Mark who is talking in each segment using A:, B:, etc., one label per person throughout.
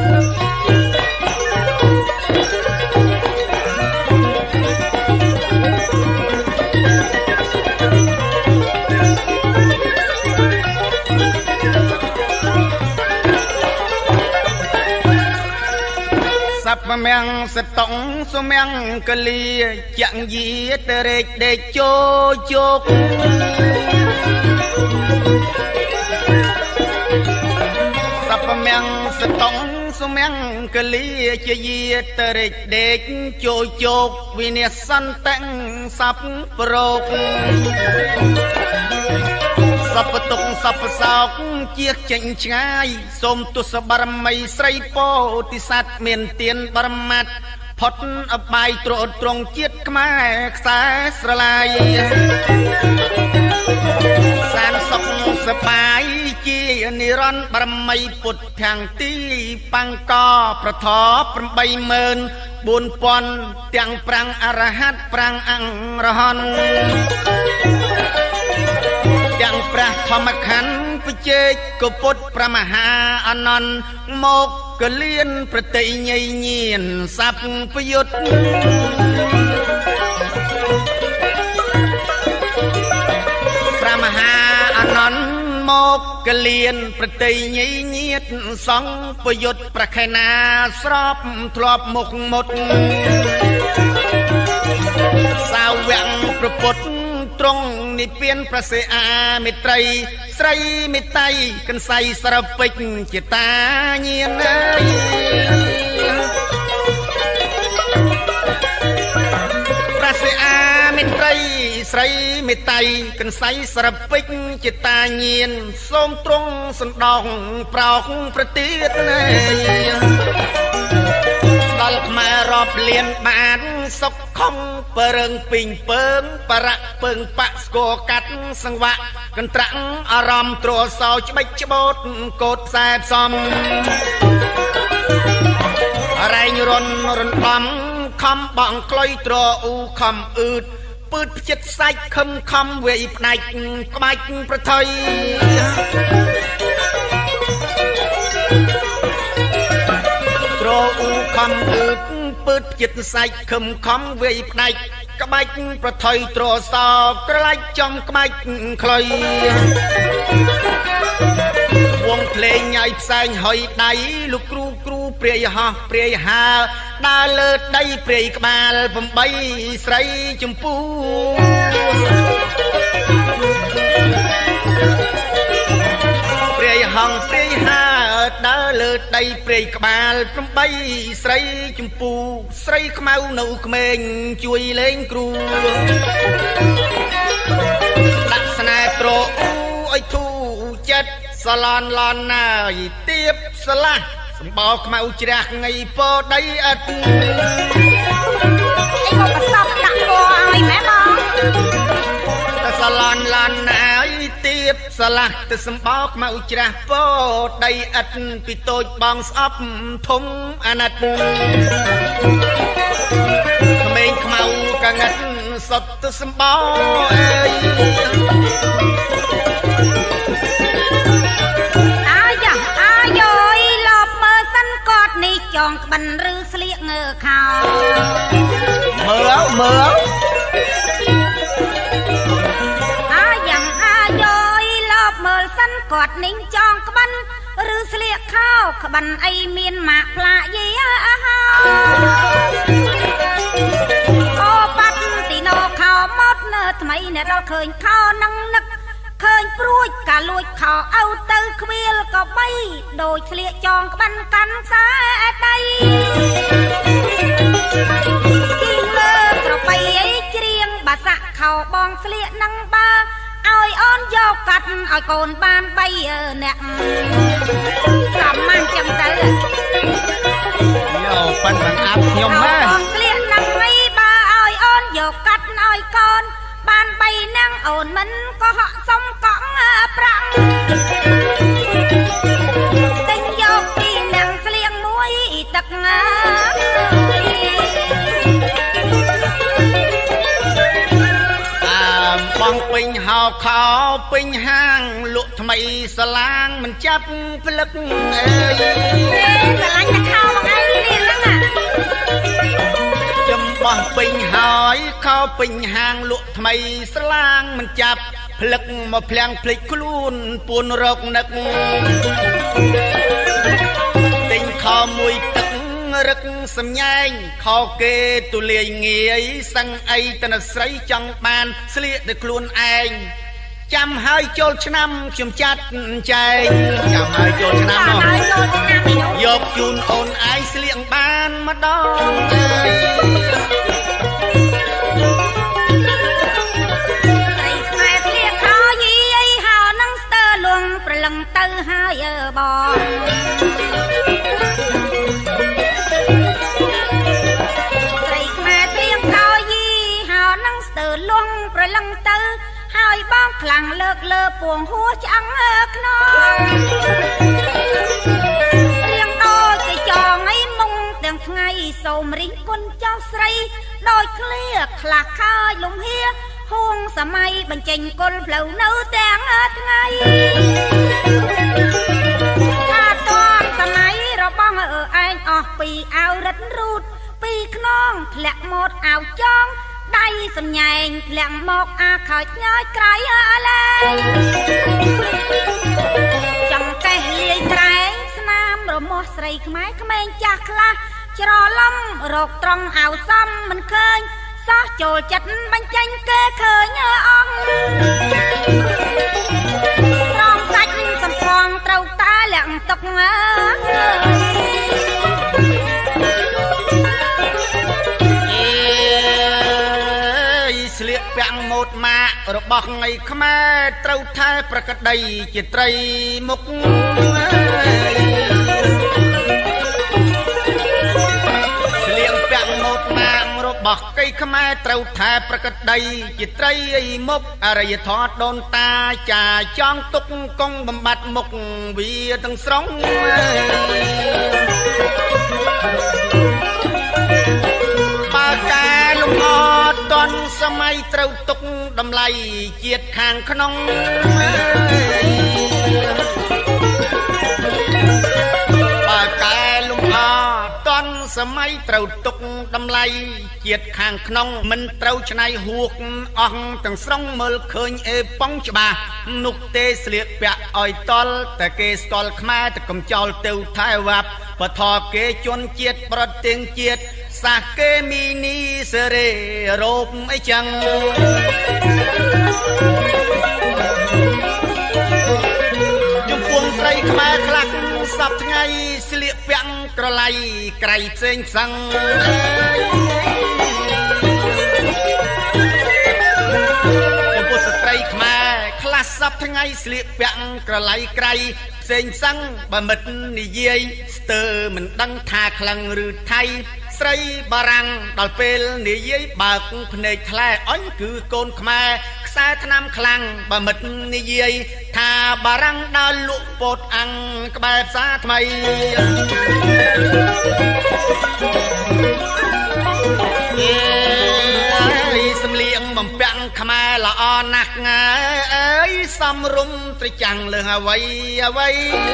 A: มงสตงสมงกะลีจังยีเตเรกเดโจโจกสับมงสตงสมงกะลีจะยีเตเรกเดโจโจกวิเนสันตังสับปรกสับตุงสับสาวเจียกเจงชายสมตุสบารมีไสรโพธิสัตว์เมียนเตียนบารมัดพดอบายตรตรงเจียดขมาสาสลายสารสกสบายจีนิรันบารมีปุถทางตีปังกอประทอประใบเมินบุญปอนเตียงปรังอรหัตปรังอังรหันยังพระธรรมขันธ์ปเจกกุปุตพระมหาอนันต์โมกกเลียนประเตยเงียนสัพพยุตพระมหาอนันต์โมกกเลียนประเตยเงียนสองพยุตประคณาสอบทลบมุกหมดสาวแหวงประปุตตรงนิเปียนประเสอามิตรไสรมิตรกันใส่สระปิกจิตาเงียนประเสอามิตรไสรมิตรกันใส่สระปิกจิตาเงียนส้มตรงสันดองเปล่าประเทศดอลมารอบเลียนบานสกคงเปิงปิงเปิงประเปิงปะสโกกัดสังวะกันตรังอารมณ์ตรวจสอบจะไม่จะบดกดแสบซ้ำอะไรรนบำคำบังคลอยตรอูคำอืดปืดจิตใส่คำเวบในกบายประเทยตรอูคำอืดปืดจิตใส่คำเวบในกบายประเทยตรวจสอบกระไรจอมกบายคลอยวงเพลงใหญ่แสงหอยได้ลูกครูเปรียหาเปรียหาดาเลิศได้เปรียกมาลผมใบใส่จมพูเปรียหังเปรียหาดาเลิศได้เปรียกมาลผมใบใส่จมพูใส่ขมาวหนูเมงช่วยเล่นครูลักษณะโตรไอทูจัดสลอนลอนนายเตียบสละสมบอกมาอุจจาระไงพอได้อัดไอ้ก็กระสับหนักตัวไอ้แม่บ้าแต่สลอนลอนนายเตียบสละแต่สมบอกมาอุจจาระพอได้อัดปิโตบองซับทมอนัดเมงขมาวกังัดสดแต่สมบอกจองบันรือเสลียเงอเขาเมื่ออย่างอาโยยลอบเมื่อสั้นกอดนิ่งจองกบันรือเสลียเข้าขบันไอเมียนหมากปลาเยี่ยโอปัดตีโนเขาหมดเนื้อทำไมเนี่ยเราเคยเข้านั่งนึกเคยปลุกกะลุยเขาเอาตือเวียลก็ไปโดยเฉลี่ยจองบันกันสาใจกินเลิกเราไปไอ้เจียงบาสะเขาบองเฉลี่ยนั่งบ้าเอาไอ้อ้อนยอกกัดเอาโกนบานไปเนี่ยสามมันจำใจโย่ปันอับยมมากบองเฉลี่ยนั่งไม่บ้าเอาไอ้อ้อนยอกกัดเอาไอ้โกนบานไปนั่งโอนมันก็เหาะส่งกองปรังตึงยกปีนั่งเสียงมวยตักงาบองปิงหาวขาวปิงห้างลุทำไมបីស្រឡាងមិនចាប់ផ្លឹកអើយ
B: ស្រឡាញ់តែខោមកឯងនេះហ្នឹង
A: ចំបោះពេញហើយខោពេញហាងលក់ថ្មីស្រឡាងមិនចាប់ផ្លឹកមកភ្លាំងភ្លេចខ្លួនពួនរកនឹកទិញខោមួយទឹករឹកសំញែងខោគេទូលាយងាយសឹងអីតនស្រីចង់បានស្លៀកតែខ្លួនឯងចាំហើយចូលឆ្នាំខ្ញុំចាត់ចែងចាំហើយចូលឆ្នាំនោះយកជូនអូនឯងស្លៀកបានម្ដង
B: ប្រឡឹងទៅហើយបងស្រីខ្មែរព្រៀងខោយីហៅនឹងស្ទើលងប្រឡឹងទៅហើយបងខ្លាំងលើកលើពួងហួឆ្អឹងខ្នងរៀងដូចគេចងឲ្យមុងទាំងថ្ងៃសូមរិះគុណចៅស្រីដោយឃ្លាខ្លះខាយលំហៀហួងសម័យបញ្ចេញគុលផ្លូវនៅទាំងថ្ងៃថាតនសម័យរបស់ឯងអស់ពីអាវរិតរូតពីខ្នងធ្លាក់មកអាវចងដៃសំញែងធ្លាក់មកអាខើចញើយក្រៃលែងចង់កេះលាយស្រែងស្នាមរមាស់ស្រីខ្មែរក្មេងចាស់ខ្លះច្រឡំរកត្រង់អាវសំមិនឃើញសោះចូលចិត្តបញ្ចេញគេឃើញអង្គរងសាច់សំផងត្រូវតាលាក់ទុក
A: ស្លៀកពាក់ម៉ូដម៉ាករបស់ថ្ងៃខ្មែរត្រូវថែប្រកដីជាត្រីមុខស្លៀកពាក់ម៉ូដម៉ាករបស់កៃខ្មែរត្រូវថែប្រកដីជាត្រីមុខអរិយធម៌ដូនតាចាចង់ទុកកងបំបត្តិមុខវាទាំងស្រុងបើកាលំអត់តន់សម័យត្រូវទុកតម្លៃជាតិខាងក្នុងបើកាលំអត់តន់សម័យត្រូវទុកតម្លៃជាតិខាងក្នុងមិនត្រូវច្នៃហួកអស់ទាំងស្រុងមើលឃើញអេប៉ងច្បាស់នោះទេស្លៀកពាក់ឲ្យតល់តែគេស្គាល់ខ្មែរតែកំចោលទៅថែវ៉ាប់បថគេជន់ជាតិប្រទេសជាតិសាគេមីនីសេរីរោបអីចឹងចំពោះស្រីខ្មែរខ្លះសពថ្ងៃស្លៀកពាក់ក្រឡៃក្រៃផ្សេងផ្សឹងចំពោះស្ត្រីខ្មែរខ្លះសពថ្ងៃស្លៀកពាក់ក្រឡៃក្រៃផ្សេងផ្សឹងបើមិត្តនិយាយស្ទើរមិនដឹងថាខ្លាំងឬថៃស្រីបារាំងដល់ពេលនិយាយបើកភ្នែកថ្លែអញគឺកូនខ្មែរខ្សែថ្នាំខ្លាំងបើមិត្តនិយាយថាបារាំងដើរលក់ពោតអាំងក្បែរផ្សារថ្មីសំលៀងបំពាក់ខ្មែរល្អណាស់អើយសំរុំត្រចាំងលើអ្វីអ្វី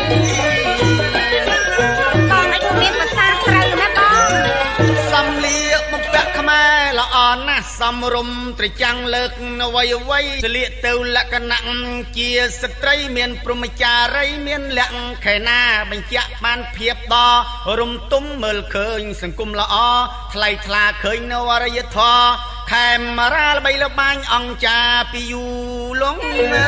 B: បងឲ្យមានភាសាត្រូវណាបង
A: សំលៀកបំពាក់ខ្មែរល្អណាស់សំរុំត្រចាំងលើកអ្វីអ្វីស្លៀកទៅលក្ខណៈជាស្ត្រីមានព្រហ្មចារីមានលក្ខខែណាបញ្ជាក់បានភាពដ៏រំទុំមើលឃើញសង្គមល្អថ្លៃថ្លាឃើញនៅអរិយធម៌ខេមរាល្បីល្បាញអង្គចាពីយូលង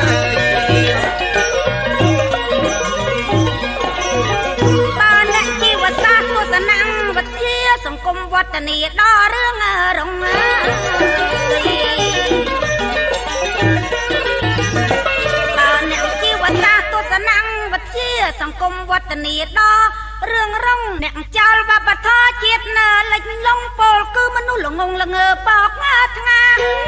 B: បានអ្នកជីវសាស្ត្រទស្សនវិទ្យាសង្គមវឌ្ឍនីដល់រឿងរងបានអ្នកជីវសាស្ត្រទស្សនវិទ្យាសង្គមវឌ្ឍនីដល់រឿងរងអ្នកចោលវប្បធម៌ជាតិនៅលិចលងពលគឺមនុស្សល្ងងល្ងើបោកថ្ងា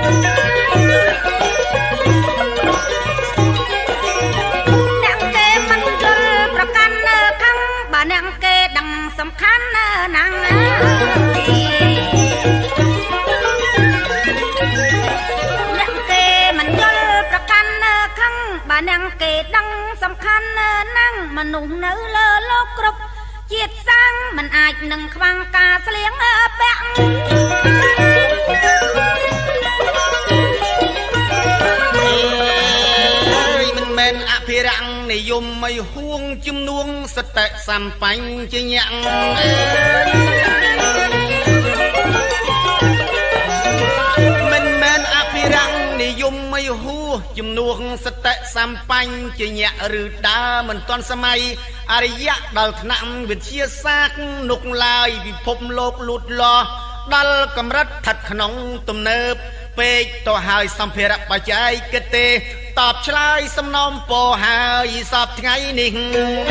B: អ្នកគេមិនយល់ប្រកាន់ខាងបើអ្នកគេដឹងសំខាន់ណាស់អ្នកគេមិនយល់ប្រកាន់ខាងបើអ្នកគេដឹងសนั่งมนุษย์เนื้อเลอโลกกรุบเจียดสร้างมันอาจหนึ่งควังกาเสลียงแปะ
A: มันแมนอภิรังในยมไม่ห่วงจุ่มนวงสเตะสัมปัญจะยังมันแมนอภิรังในยมไม่ห่วงจุ่มนวงสเตะสัมปัญจะยังหรือดามันตอนสมัยอริยะดาลถนำวิเชียซากนุกลายวิภพโลกหลุดลอดัลกำรัดถัดขนงตุ่มเนิบเปกตัวหายสัมเพระปัจจัยกเตตอบชลายสำนอมโปหายสอบไงนิ่ง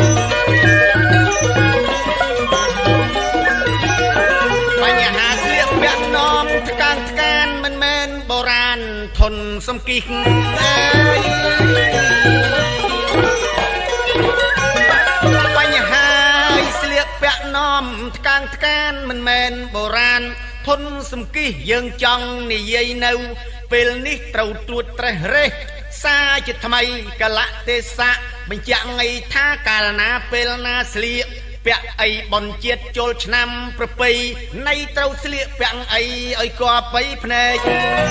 A: ปัญหาเสียแบกน้อมทการทการมันแมนโบราณทนสมกิงปัญหาเสียแบกน้อมทการทการมันแมนโบราณทนสมกิยังจังนี่ยัยนูเปลนี้เต่าตัวเตะเรซาจิตทำไมกะละเตสะบัญญัติไงท่ากาลนาเปลนาเสียเปียไอบนเจียดโจลชนำประปีในเต่าเสียเปียไอก่อไปพเนจ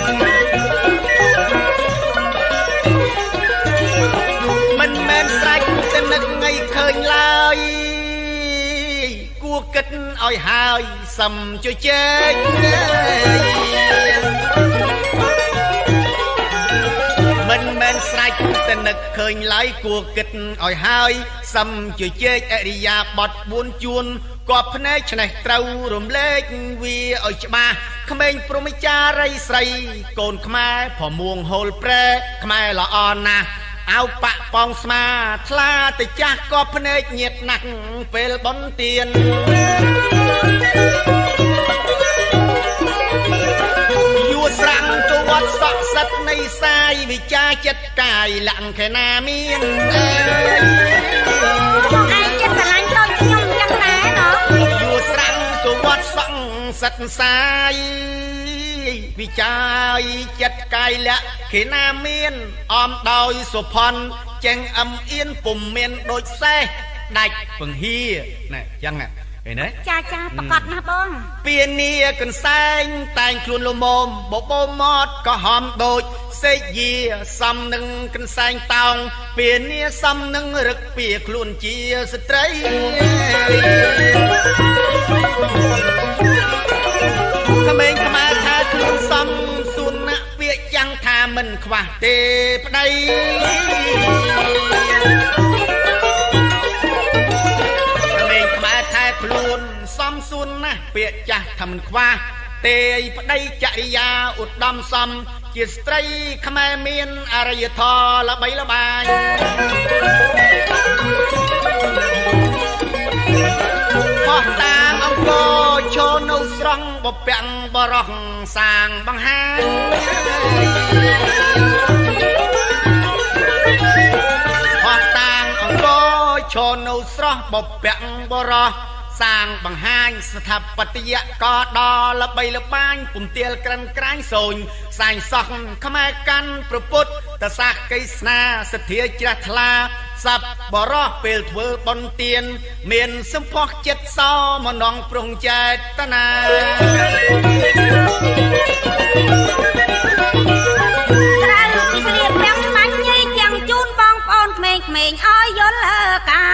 A: มันแมนใส่แต่นึกไงเคยลายกูกิดอ้อยหายสัมจุเจงมันแมนใส่แต่นึกเคยไหลกูกิดอ้อยหายสัมจุเจงอริยาบทบุญจุนกอบพเนชในเต้ารวมเล็กวีอ้อยจมาขมงพรหมจารีใส่โกนขมาพอม่วงโฮลเปรขมาละอ่อนนะเอาปะปองสมาทลาแต่จักก็พเนจเงียดหนักเปลบนเตียนอยู่สรังตัววัดสอกสัตในสายวิจาจัดกายหลังแค่นาเมียน
B: ไอ้จะสลายตอนยมยังแน่เนาะ
A: อยู่สรังตัววัดสอกสัตสายวิจัยจัดกายและเขนาเมียนออมดอยสุพรรณแจงอำเอียนปุ่มเมียนโดยแซ่ได้ฝึงฮีนี่ยังไงเห็นไหม
B: จ้าประกอบนะบ้อง
A: เปียเนียกันแซงแต่งคลุนลมมบบมอดก็หอมโดยเสียซ้ำหนึ่งกันแซงตองเปียเนียซ้ำหนึ่งรึกเปียคลุนเจียสตรีขมงขมาทาคลุนซ้ำสุนเปียยังทามันขวาเตปไดคลุนซ้ำซุนนะเปียจะทำคว้าเตยปได้จริยาอุดดมซ้ำจิตสตรีขมาเมียนอารยทอละใบละบายพอตาอังโกโชนุสรองบเปียงบรองสางบังหางพอตาอังโกโชนุสรองบเปียงบรองสร้างบังหายสถาปัตยกอดอละใบละบ้านปุ่มเตียลกรันกลางโซนสายสองขมากันประพุทธสักกิสนาสเถียจทลาสับบรอเปลเวบนเตียนเมียนสมพกเจ็ดซอมนองปรุงใจตนา
B: ยังจูนบองปอนเมฆอ้อยยนเลกา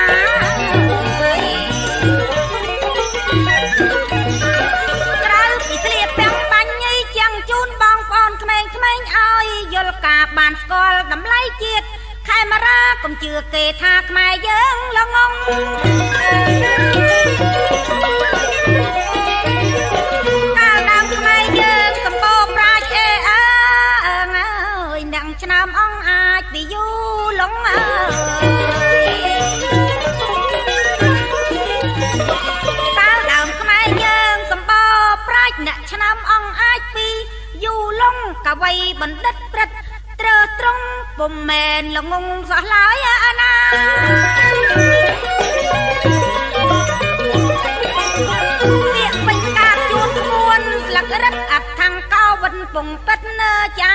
B: จูนบองปอนเขมงอ้อยยลกาบานสกอลดำไล่เจียดใครมารักก็เชื่อเกทาขมายเยิงละงงกาดำขมายเยิงสมบูรณ์ปราเชนังชนามอ่องอาจไปอยู่หลงตาดำขมายเยิงสมบูรณ์ปรานักชนามอ่องอาจปีอยู่ลงกะไว้บันดัดปรัดเตอตรงปุ่มแมนละงงสลายอาณาเสียเป็นการจูนมวนหลักรักอัดทางเก้าวันปุ่งปัดเนจ้า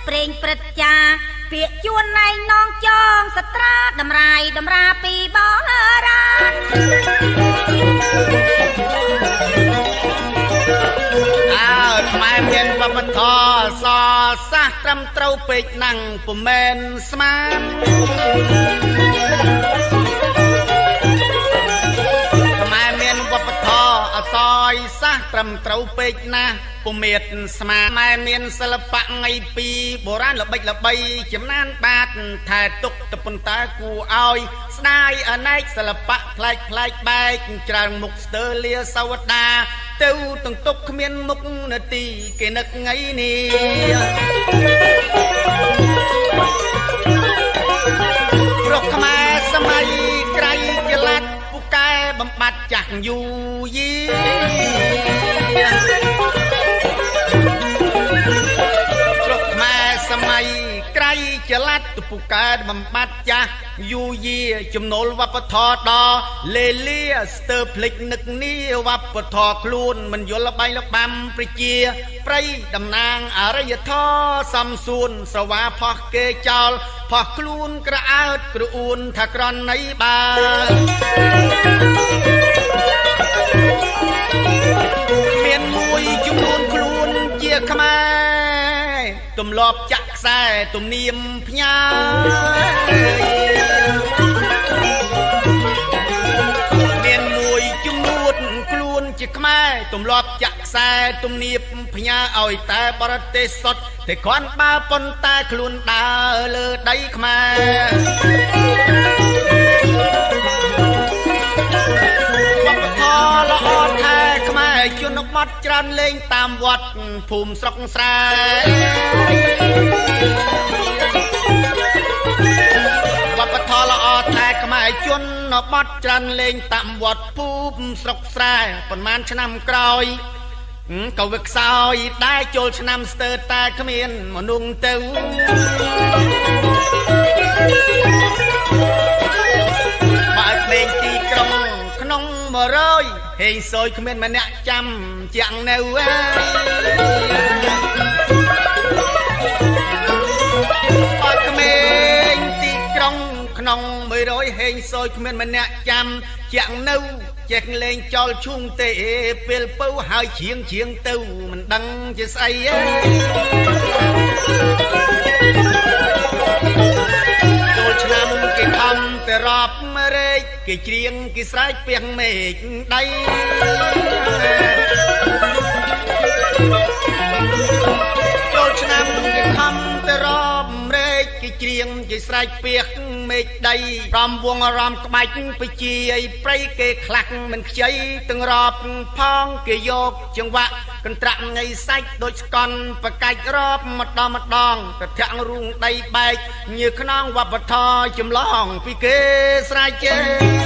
B: ប្រេងព្រឹទ្ធាពាក្យជួនណៃនងចងសត្រាតម្រាពីបងរាន
A: ខ្មែរមានវប្បធម៌សសាសត្រឹមត្រូវពេកណាំងពុំមែនស្មានខ្មែរមានវប្បធម៌អសយសាសត្រឹមត្រូវពេកណាស់ពុំមានស្មានខ្មែរមានសិល្បៈថ្ងៃពីបុរាណល្បិចល្បីចំណានបាតថែទុកតប៉ុន្តែគួរឲ្យស្ដាយអនេកសិល្បៈផ្លែកបែកច្រើនមុខស្ទើលាសវតាទៅទាំងទុកគ្មានមុខនាទីគេនឹកថ្ងៃនេះព្រោះខ្មែរសម័យក្រៃចល័តពូកែបំបត្តិចាស់យូយីព្រោះខ្មែរសម័យក្រៃចល័តពូកែបំបត្តិចាស់យូយីចំណូលវប្បធម៌ដល់លេលាស្ទើភ្លេចនឹកនេះវប្បធម៌ខ្លួនមិនយល់ល្បែងល្បាំប្រជាព្រៃតំណាងអរិយធម៌សំសួនស្រវាផោះគេចោលផោះខ្លួនក្រអើតក្រអួនថាក្រណីបាមានមួយចំនួនខ្លួនជាខ្មែរទម្លាប់ចាក់ខ្សែទំនៀមផ្ញើមានមួយចំនួនខ្លួនជាខ្មែរទម្លាប់ចាក់ខ្សែទំនៀមផ្ញើឲ្យតែបរទេសសុទ្ធតែគ្រាន់បើប៉ុន្តែខ្លួនដើរលើដីខ្មែរវប្បធម៌ល្អថែខ្មែរជនបទច្រើនលេងតាមវត្តភូមិស្រុកស្រែវប្បធម៌ល្អថែខ្មែរជនបទច្រើនលេងតាមវត្តភូមិស្រុកស្រែប៉ុន្មានឆ្នាំក្រោយក៏វាខ្សោយដែរចូលឆ្នាំស្ទើរតែគ្មានមនុស្សទៅបើពេញទីក្រុងក្នុង100ហេងសយគ្មានម្នាក់ចាំជាងនៅបើក្មេងទីក្រុងក្នុង100ហេងសយគ្មានម្នាក់ចាំជាងនៅចេះលេងចោលឈូងទេពេលពៅហើយជាងទៅមិនដឹងជាស្អីចូលឆ្នាំគេខំតែរាប់រែកគេច្រៀងគេស្រែកពីងមេឃដៃចូលឆ្នាំគេខំតែរាប់រែកគេច្រៀងគេស្រែកពីងមេឃដីរំវងអារម្មណ៍ក្បាច់បជាឲ្យព្រៃគេខ្លាក់មិនខ្ចីទាំងរាប់ផងគេយកចង្វាក់កន្ត្រាក់ងៃសាច់ដូចស្កន់ប្រកាច់រាប់ម្ដងទៅធាក់រូងដីបែកញើខ្នងវប្បធម៌ចម្លងពីគេស្រែកចេ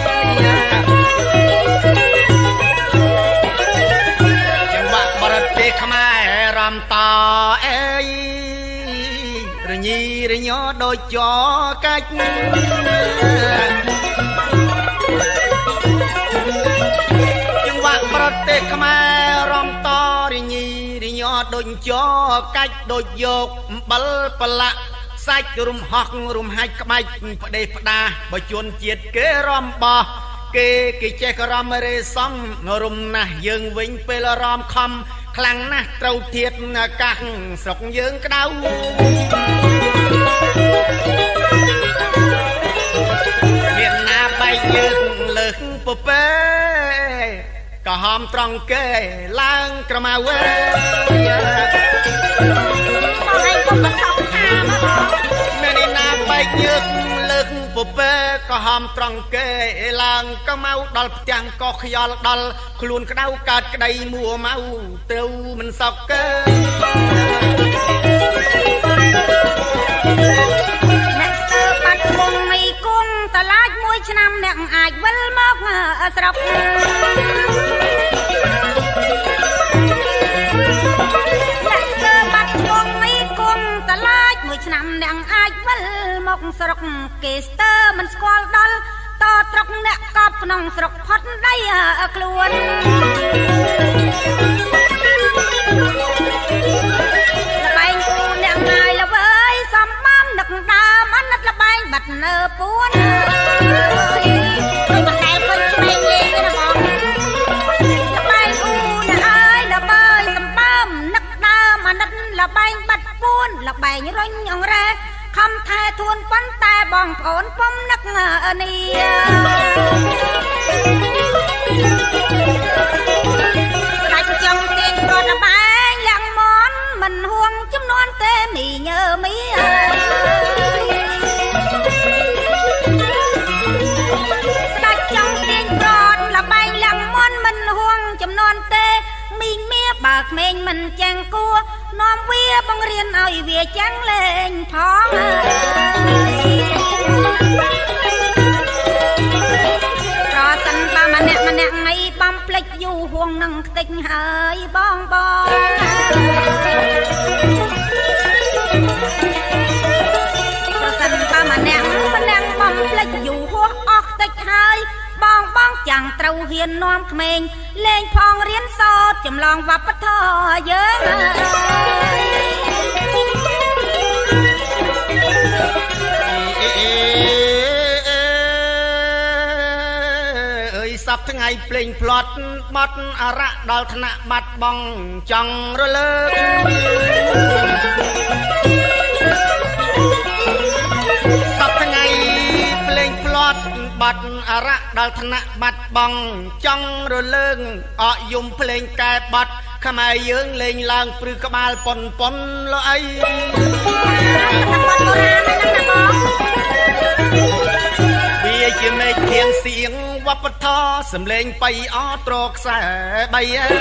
A: ចង្វាក់បរទេសខ្មែររំតអេរញីរញោដូចចកាច់ចង្វាក់ប្រទេសខ្មែររំតរញីរញោដូចចកាច់ដូចយកអំបិលប្រឡាក់សាច់រំហោះរំហាច់ក្បាច់ផ្ដេសផ្ដាបើជួនជាតិគេរំបោះគេចេះក៏រំរេសំរំណាស់យើងវិញពេលរំខំខ្លាំងណាស់ត្រូវធៀបអាកាសស្រុកយើងក្តៅមានណាបែកយើងលើកពពែក៏ហមត្រង់គេឡើងក្រមៅអើយបងឯងក៏បសក់ថាមកមានណាបែកយើងលើកពពែក៏ហមត្រង់គេឡើងក៏មកដល់ផ្ទាំងក៏ខ្យល់ដល់ខ្លួនក្តៅកើតក្តីមួម៉ៅត្រូវមិនសក់គេអ្នកស្ទើបាត់គុំមីគុំតឡាចមួយឆ្នាំអ្នកអាចវិលមកស្រុកអ្នកស្ទើបាត់គុំមីគុំតឡាចមួយឆ្នាំអ្នកអាចវិលមកស្រុកគេស្ទើមិនស្គាល់ដល់តត្រុកអ្នកកប់ក្នុងស្រុកផុតដីខ្លួនល្បែងគូអ្នកងាយល្វើ
B: ละใบบัดปูนละใบร้อยองแรคำแท้ทวนปั้นแต่บองผลป้อมนักเงอนี่ใครจงเตียงรอดใบยังมอนมันห่วงจำนวนเตมีเงอมีใครจงเตียงรอดละใบยังมอนมันห่วงจำนวนเตมีเมียบากเมงมันแจงกัวน้อมเวียบังเรียนเอาเวียจังเล่นท้องรอสันปามันแนไงบำเพลกอยู่ห่วงนังติงหายบ้องบ้องรอสันปามันแนบำเพลกอยู่ห่วงออกติงหายบ้องบ้องจังเต้าเฮียนน้อมเขมงเล่นพองเรียนสอดจำลองวับปะทอเยอะ
A: สับทั้งไงเปล่งพลอดบัดอาระดอลธนะบัดบองจังระเลิกสับทั้งไงเปล่งพลอดบัดอาระดอลธนะบัดบองจังระเลิกอยุมเพลงแก่บัดขมายยืงเล่งลางปรือกบาลปนปนลอยเบียจะไม่เทียงเสียงวัปทอสำเลงไปออตรอกแสใบ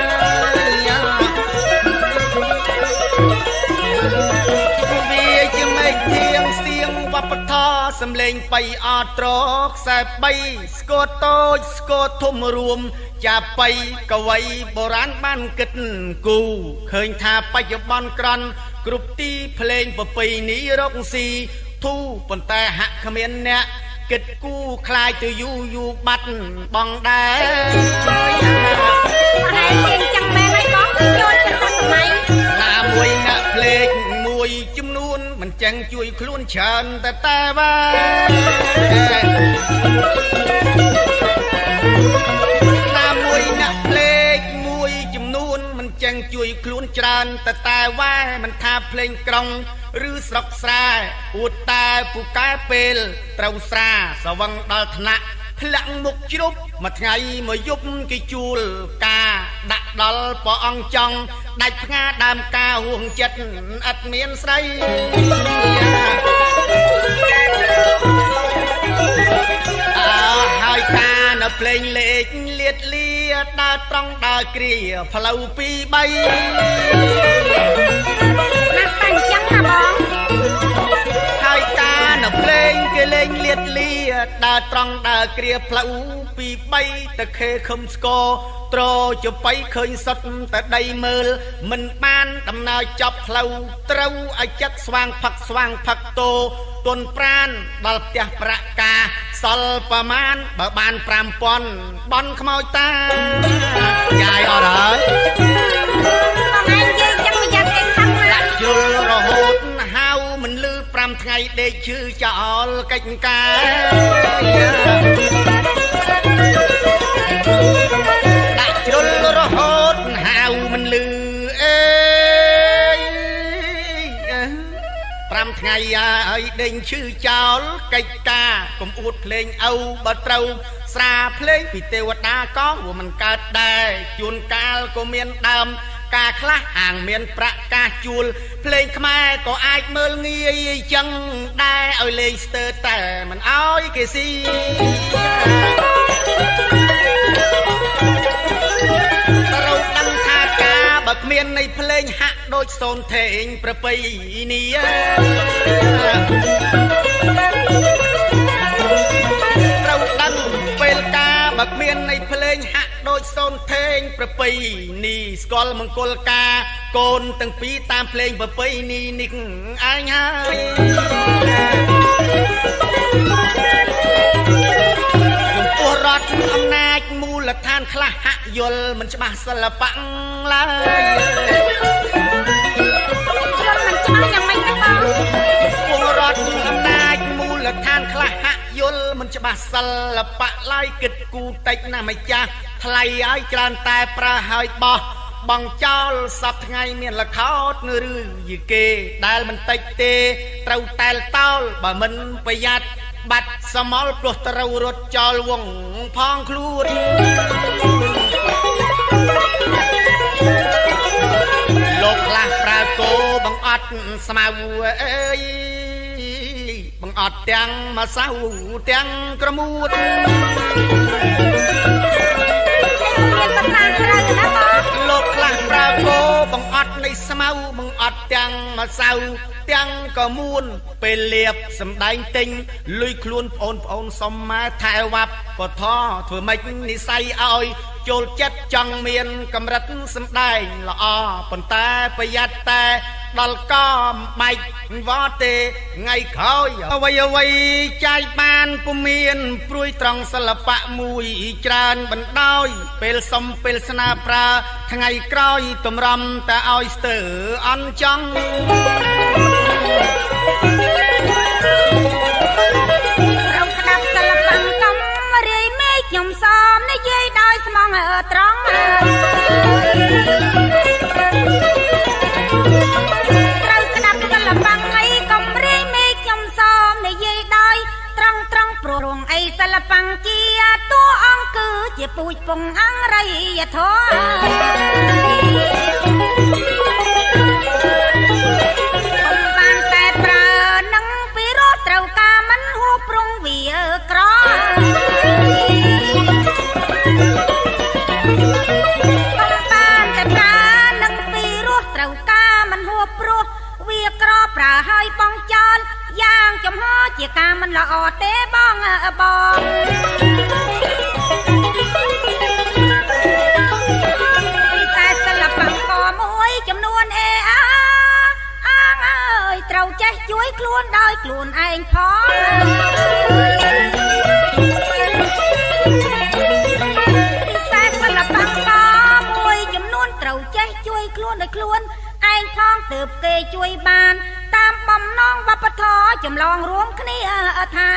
A: เบียจะไม่เทียงเสียงวัปทอสำเลงไปออตรอกแสใบสกอตโตสกอตทุ่มรวมจะไปกไว้โบราณบ้านกิดกูเคยทาไปจะบอนกรันกรุบตีเพลงประปีนี้รกสีทู่ปนแต่หักเขมียนเนี่ยกิดกูคลายตัวอยู่บัดบองได้
B: อะไรเก่งจังแม่ไม่บ้องโยนกันตั้งสมัย
A: หน้ามวยหน้าเพลงมวยจุ่มนูนมันจังช่วยคลุ้นเชิญแต่ว่าหน้ามวยหน้าเพลงมวยจุ่มนูนมันจังช่วยคลุ้นเชิญแต่ว่ามันทาเพลงกรองหรือสกสราอุตตาผู้กาเปลเตราสราสวังดอลธนะพลังมุกจุบมาไงมายุบกิจูลกาดักดอลปอองจองได้พงาดามกาห่วงจัดอัดเมียนไซหายกาหน้าเพลงเล็กเลียดเลียดดาตรองดาเกลียพลาวปีใบ
B: นักตั้งจังนะบ้อง
A: หายกาหน้าเพลงเกลงเลียดเลียดดาตรองดาเกลียพลาวปีใบตะเคคมสกอโตรจะไปเคยสดแต่ได้เมิลมันบ้านดำนาจับเพลาเต้าไอจักสว่างผักโตต้นปราณดอลเตียประกาสอลประมาณบานปรามปอนบอนขโมยตาใหญ่อรอย
B: ไงเก่งจังไม่อยากเก่งตั้งนะ
A: จุลรหดเฮามันลือปรามไงเด็กชื่อจอลกิจกาจุลรหดเฮามันลือปรำไงไอ้เด้งชื่อเจ้าไก่กากลมอุดเพลงเอาบัดเต้าสาเพลงปีเทวดาก็ว่ามันกัดได้จูนกาลก็เมียนดำกาคลาห่างเมียนประกาจูลเพลงขมายก็อายเมื่อเงี้ยจังได้เอาเลยสเตอร์แต่มันเอาไอ้สิเราดังทากาบักเมียนในเพลงหักโดยโซนเทงประปีนี้เราดังเปลกาบักเมียนในเพลงหักโดยโซนเทงประปีนี้สกอลมังกลกาโกนตั้งปีตามเพลงประปีนี้นิกอายหายตัวรอดอำนาจมูลฐานคลาหะยลมันจะมาสลับปังลาย
B: มันจะมาอย่างไม่ได้บ้าง
A: ตัวรอดอำนาจมูลฐานคลาหะยลมันจะมาสลับปะลายกิดกูติดนะไม่จ้าทลายไอ้จานแต่ปลาหายบ่ปបងចោលសពថ្ងៃមានលខោតឬយីគេដែលមិនតិចទេត្រូវតែលតោលបើមិនប្រយ័ត្នបាត់សមល់ព្រោះត្រូវរត់ចោលវងផងខ្លួនលោកខ្លះប្រើគោបង្អត់ស្មៅអើយបង្អត់ទាំងម្សៅទាំងក្រមួតលោកខ្លះប្រើគោបង្អត់នៃស្មៅបង្អត់ទាំងម្សៅទាំងក៏មួនពេលលៀបសំដែងទិញលុយខ្លួនប្អូនសុំមកថែវ៉ាប់ក៏ថធ្វើម៉េចនិស័យឲ្យចូលចិត្តចង់មានកម្រិតសំដែងល្អប៉ុន្តែប្រយ័ត្នតែដល់កំបែកវត្តទេថ្ងៃក្រោយអ្វីចាយបានពុំមានព្រួយត្រង់សិល្បៈមួយច្រើនបណ្ដោយពេលសុំពេលស្នាប្រើថ្ងៃក្រោយតម្រាំតែឲ្យស្ទើអន់ចង់រំក្តាប់សិល្បៈកំរាយមេឃខ្ញុំសមនិយាយដោយស្មងត្រង់ត្រូវក្តាប់សិល្បៈអីកំរាយមេឃខ្ញុំសមនិយាយដោយត្រង់ព្រោះរងអីសិល្បៈជាតួអង្គគឺជាពូជពងអង្រៃយធម៌ត្រូវការមិនហួប្រងវាក្រកំបានតែប្រើនឹងពីរោះត្រូវការមិនហួព្រោះវាក្រប្រើឲ្យបងចោលយ៉ាងចំហជាការមិនល្អទេបងតែសិល្បៈក៏មួយចំនួនត្រូវចេះជួយខ្លួនដោយខ្លួនឯងផងពិសេសសិល្បៈមួយចំនួនត្រូវចេះជួយខ្លួនដោយខ្លួនឯងផងទើបគេជួយបានតាមបំណងវប្បធម៌ចម្លងរួមគ្នាថា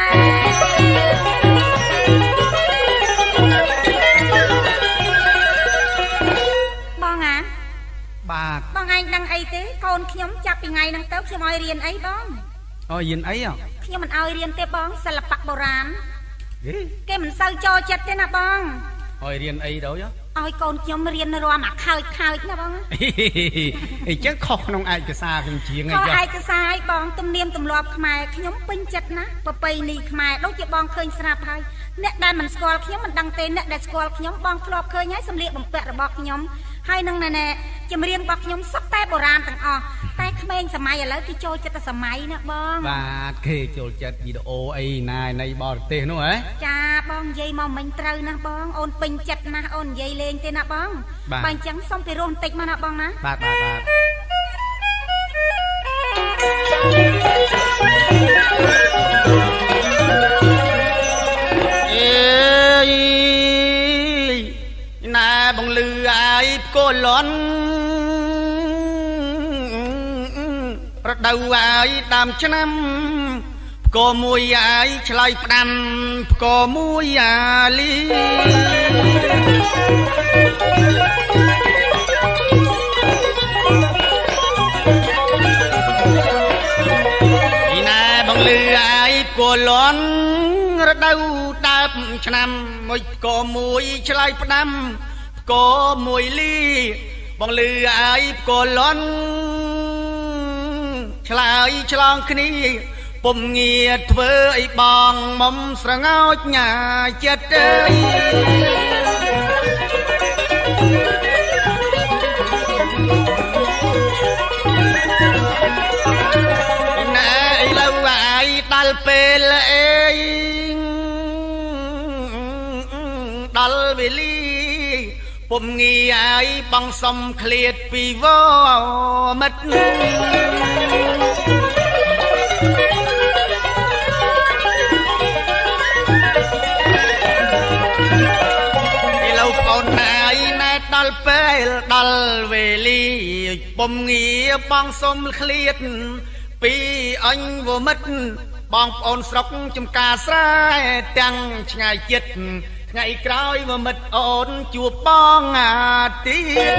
A: បងបាទបងឯងដឹងអីទេកូនខ្ញុំចាប់ពីថ្ងៃហ្នឹងទៅខ្ញុំឲ្យរៀនអីបងឲ្យរៀនអីខ្ញុំមិនឲ្យរៀនទេបងសិល្បៈបុរាណគេមិនសូវចូលចិត្តទេណាបងឲ្យរៀនអីទៅឲ្យកូនខ្ញុំរៀនរាំអាខើចណាបងអីចឹងខុសក្នុងឯកសារខ្ញុំជាងអីចុះឯកសារឲ្យបងទំនៀមទម្លាប់ខ្មែរខ្ញុំពេញចិត្តណាប្រពៃណីខ្មែរដូចជាបងឃើញស្រាប់ហើយអ្នកដែលមិនស្គាល់ខ្ញុំមិនដឹងទេអ្នកដែលស្គាល់ខ្ញុំបងធ្លាប់ឃើញហើយសម្លៀកបំពាក់របស់ខ្ញុំហើយនឹងណែចម្រៀងរបស់ខ្ញុំសុទ្ធតែបុរាណទាំងអស់តែក្មេងសម័យឥឡូវគេចូលចិត្តតែសម័យណាបងបាទគេចូលចិត្តវីដេអូអីណានៃបរទេសនោះហ៎ចាបងនិយាយមកមិញត្រូវណាបងអូនពេញចិត្តណាស់អូននិយាយលេងទេណាបងបើអញ្ចឹងសុំពីរោះបន្តិចមកណាបងណាបាទណាបងលឺអាយផ្គោលន់រដូវអាយដើមឆ្នាំផ្គោមួយអាយឆ្លើយផ្ដាំផ្គោមួយអាលីណាបងលឺអាយផ្គោលន់រដូវដើមឆ្នាំមួយផ្គោមួយឆ្លើយផ្ដាំផ្គោមួយលីបងលឺអាយផ្គោលន់ឆ្លើយឆ្លងគ្នាពុំងារធ្វើអីបងមុំស្រងោចញ៉ាចិត្តអើយណែឥឡូវអាយដល់ពេលអេដល់វេលាពុំងាយអាយបងសុំឃ្លាតពីវមិត្តឥឡូវបងណាយណែដល់ពេលដល់វេលាពុំងាយបងសុំឃ្លាតពីអញវមិត្តបងប្អូនស្រុកចំការស្រែទាំងឆ្ងាយចិត្តថ្ងៃក្រោយមកមិត្តអូនជួបបងទៀត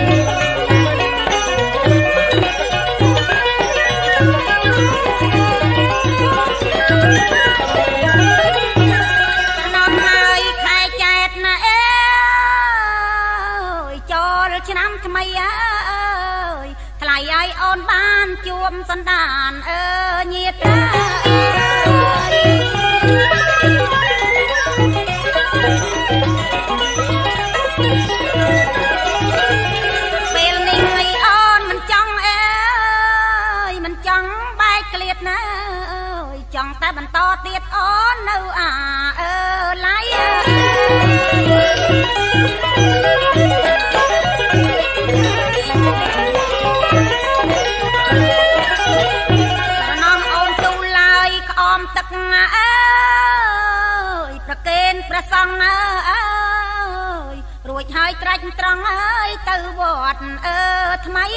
B: ឆ្នាំថ្មីអើយថ្លៃឲ្យអូនបានជួបសន្តានញាតិពេលនេះឲ្យអូនមិនចង់អើយមិនចង់បែកក្លៀតណាអើយចង់តែបន្តទៀតអូននៅឡៃទឹកអើយប្រកេនប្រសង់អើយរួចហើយត្រាច់ត្រង់អើយទៅវត្តថ្មី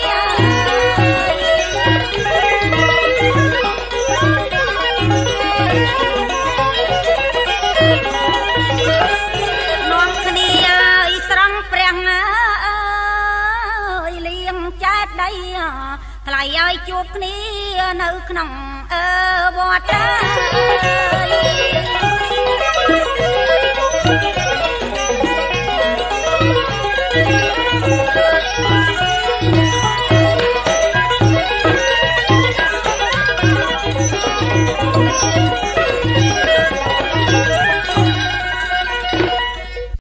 B: នាំគ្នាអើយស្រង់ព្រះអើយលៀងចែកដីថ្លៃឲ្យជួបគ្នានៅក្នុងវត្ត